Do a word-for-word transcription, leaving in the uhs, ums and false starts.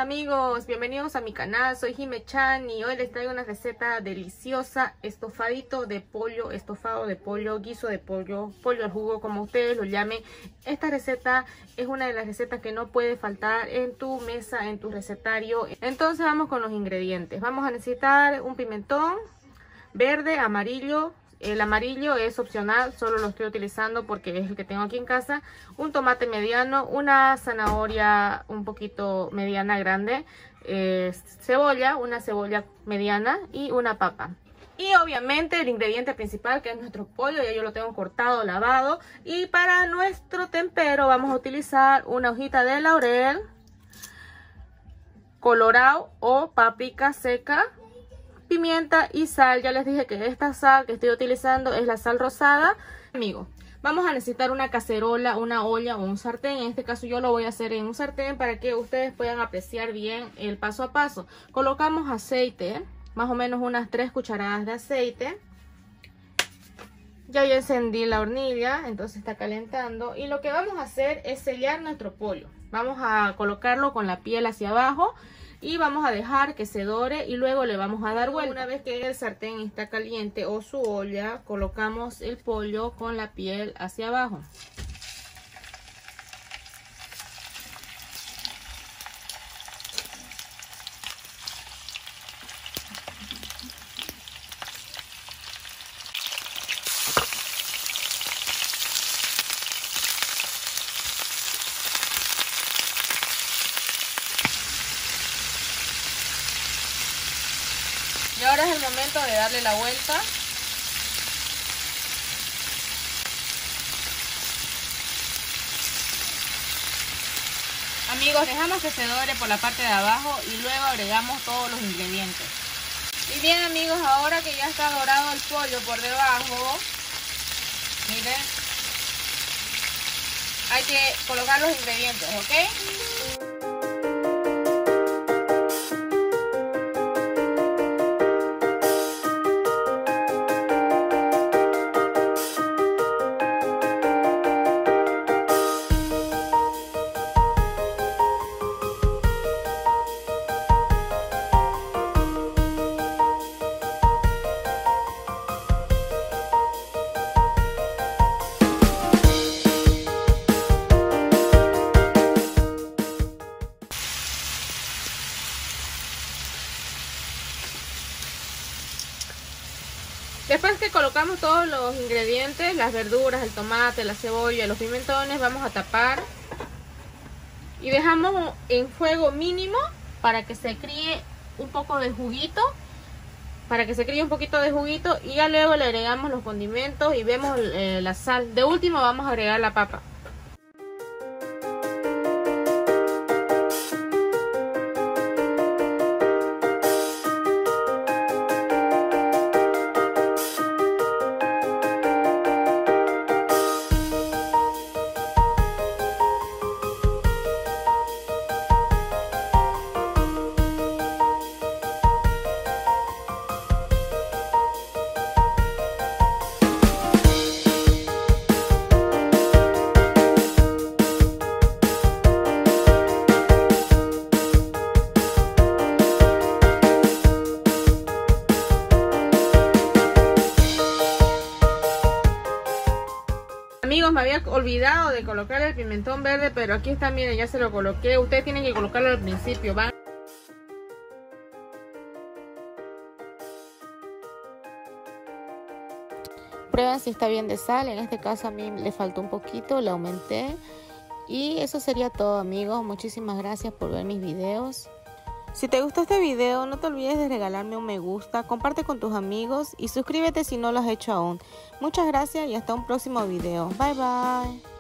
amigos, bienvenidos a mi canal, soy Jime Chan y hoy les traigo una receta deliciosa, estofadito de pollo, estofado de pollo, guiso de pollo, pollo al jugo, como ustedes lo llamen. Esta receta es una de las recetas que no puede faltar en tu mesa, en tu recetario. Entonces vamos con los ingredientes. Vamos a necesitar un pimentón verde, amarillo. El amarillo es opcional, solo lo estoy utilizando porque es el que tengo aquí en casa. Un tomate mediano, una zanahoria un poquito mediana grande, eh, cebolla, una cebolla mediana y una papa. Y obviamente el ingrediente principal, que es nuestro pollo, ya yo lo tengo cortado, lavado. Y para nuestro tempero vamos a utilizar una hojita de laurel, colorao o paprika seca, pimienta y sal. Ya les dije que esta sal que estoy utilizando es la sal rosada. Amigos, vamos a necesitar una cacerola, una olla o un sartén. En este caso yo lo voy a hacer en un sartén para que ustedes puedan apreciar bien el paso a paso. Colocamos aceite, más o menos unas tres cucharadas de aceite. Ya yo encendí la hornilla, entonces está calentando. Y lo que vamos a hacer es sellar nuestro pollo. Vamos a colocarlo con la piel hacia abajo y vamos a dejar que se dore y luego le vamos a dar vuelta. Una vez que el sartén está caliente o su olla, colocamos el pollo con la piel hacia abajo. Y ahora es el momento de darle la vuelta. Amigos, dejamos que se dore por la parte de abajo y luego agregamos todos los ingredientes. Y bien amigos, ahora que ya está dorado el pollo por debajo, miren, hay que colocar los ingredientes, ¿ok? Después que colocamos todos los ingredientes, las verduras, el tomate, la cebolla, los pimentones, vamos a tapar y dejamos en fuego mínimo para que se críe un poco de juguito, para que se críe un poquito de juguito y ya luego le agregamos los condimentos y vemos eh, la sal. De último vamos a agregar la papa. Amigos, me había olvidado de colocar el pimentón verde, pero aquí está, miren, ya se lo coloqué. Ustedes tienen que colocarlo al principio, ¿van? Prueban si está bien de sal. En este caso a mí le faltó un poquito, le aumenté. Y eso sería todo, amigos. Muchísimas gracias por ver mis videos. Si te gustó este video, no te olvides de regalarme un me gusta, comparte con tus amigos y suscríbete si no lo has hecho aún. Muchas gracias y hasta un próximo video. Bye bye.